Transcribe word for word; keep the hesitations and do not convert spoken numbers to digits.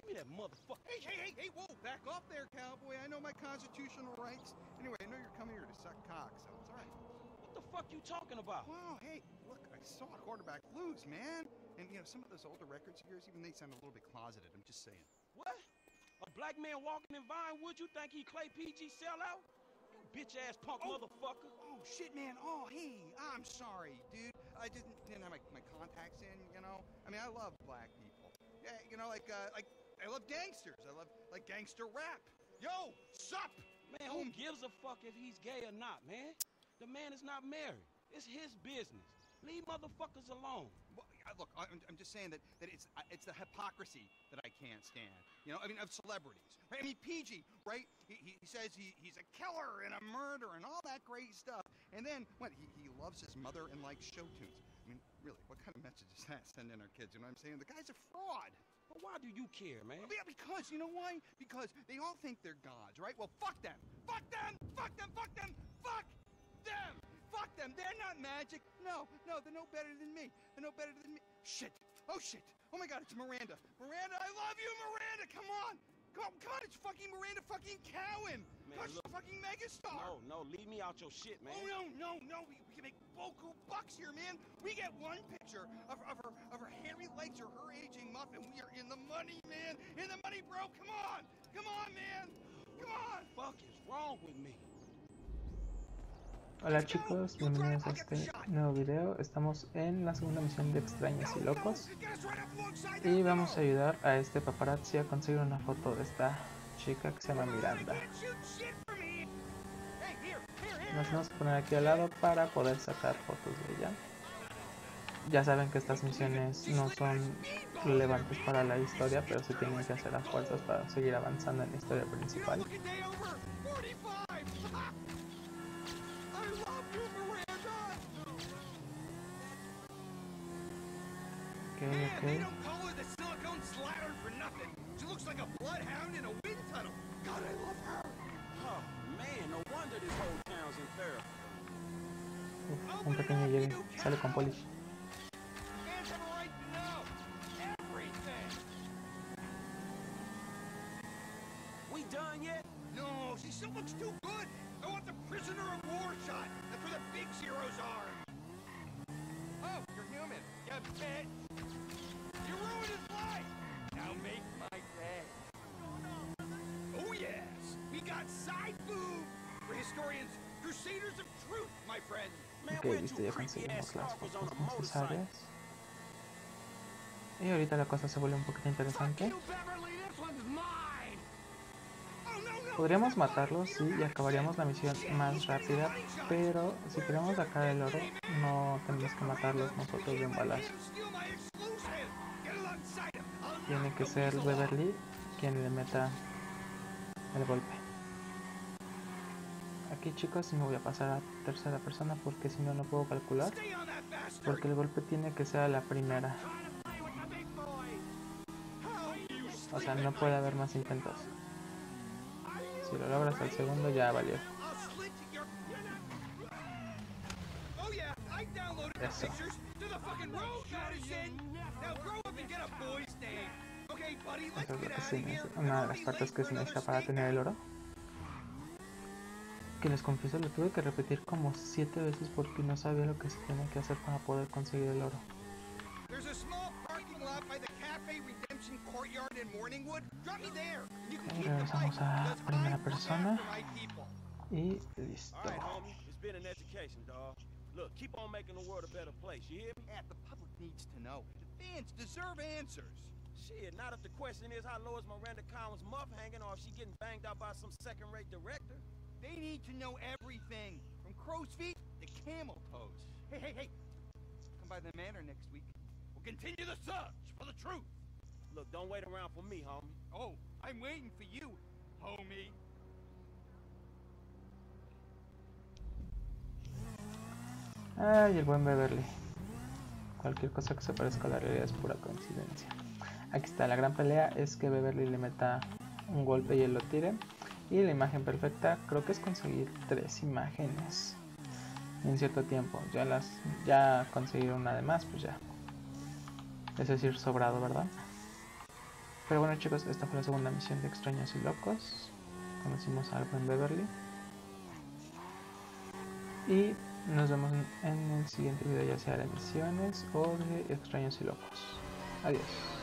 Give me that motherfucker. Hey, hey, hey, hey, whoa, back off there, cowboy. I know my constitutional rights. Anyway, I know you're coming here to suck cock, so it's all right. What the fuck you talking about? Wow, hey, look, I saw a quarterback lose, man. And, you know, some of those older records of yours, even they sound a little bit closeted. I'm just saying. What? A black man walking in Vinewood, you think he Clay P G sellout? You bitch-ass punk oh. motherfucker. Oh, shit, man. Oh, hey, I'm sorry, dude. I didn't, didn't have my, my contacts in, you know? I mean, I love black people. Yeah, you know, like, uh, like, I love gangsters. I love, like, gangster rap. Yo, sup? Man, who gives a fuck if he's gay or not, man? The man is not married. It's his business. Leave motherfuckers alone. Well, look, I'm, I'm just saying that, that it's it's the hypocrisy that I can't stand. You know, I mean, of celebrities. Right? I mean, P G, right? He, he says he, he's a killer and a murderer and all that great stuff. And then, what, he, he loves his mother and likes show tunes. I mean, really, what kind of message is that sending our kids? You know what I'm saying? The guy's a fraud. But why do you care, man? Yeah, because, you know why? Because they all think they're gods, right? Well, fuck them. Fuck them! Fuck them! Fuck them! Fuck them! Fuck them! They're not magic. No, no, they're no better than me. They're no better than me. Shit! Oh, shit! Oh, my God, it's Miranda. Miranda, I love you, Miranda! Come on! Come on, God, it's fucking Miranda fucking Cowan! Man, Gosh, she's a fucking megastar! No, no, leave me out your shit, man. Oh, no, no, no, we, we can make boku bucks here, man! We get one picture of, of her of her hairy legs or her aging muff, and we are in the money, man! In the money, bro! Come on! Come on, man! Come on! What the fuck is wrong with me? Hola chicos, bienvenidos a este nuevo video. Estamos en la segunda misión de Extraños y Locos y vamos a ayudar a este paparazzi a conseguir una foto de esta chica que se llama Miranda. Nos vamos a poner aquí al lado para poder sacar fotos de ella. Ya saben que estas misiones no son relevantes para la historia, pero se tienen que hacer a fuerzas para seguir avanzando en la historia principal. Okay, okay. They don't call her the silicone slattern for nothing. She looks like a bloodhound in a wind tunnel. God, I love her. Oh, man, no wonder this whole town's in therapy. Uf, un pequeño Jerry sale con polish. Fans have a right to know everything. We done yet? No, she still looks too good. I want the prisoner of war shot. That's where the big zeros are. Oh, you're human. You bitch. You ruined his life. Now make my day. Oh, yes. We got side boob. For historians, crusaders of truth, my friend. Ok, listo, ya conseguimos las fotos necesarias. Y ahorita la cosa se vuelve un poquito interesante. Podríamos matarlos, sí, y acabaríamos la misión más rápida, pero si queremos sacar el oro, no tenemos que matarlos nosotros de un balazo. Tiene que ser Beverly quien le meta el golpe. Aquí chicos, sí me voy a pasar a tercera persona porque si no, no puedo calcular. Porque el golpe tiene que ser a la primera. O sea, no puede haber más intentos. Si lo logras al segundo, ya valió. Eso. Eso es lo que se necesita, una de las partes que se necesita para tener el oro. Que les confieso, lo tuve que repetir como siete veces porque no sabía lo que se tenía que hacer para poder conseguir el oro. Ahí regresamos a primera persona y listo. Look, keep on making the world a better place, you hear me? Yeah, the public needs to know. The fans deserve answers. Shit, not if the question is how low is Miranda Cowan's muff hanging or if she getting banged out by some second-rate director. They need to know everything, from crow's feet to camel toes. Hey, hey, hey, come by the manor next week. We'll continue the search for the truth. Look, don't wait around for me, homie. Oh, I'm waiting for you, homie. Ay, el buen Beverly. Cualquier cosa que se parezca a la realidad es pura coincidencia. Aquí está, la gran pelea es que Beverly le meta un golpe y él lo tire. Y la imagen perfecta creo que es conseguir tres imágenes en cierto tiempo. Ya las ya conseguir una de más, pues ya. Es decir, sobrado, ¿verdad? Pero bueno chicos, esta fue la segunda misión de Extraños y Locos. Conocimos al buen Beverly. Y nos vemos en el siguiente video, ya sea de misiones o de Extraños y Locos. Adiós.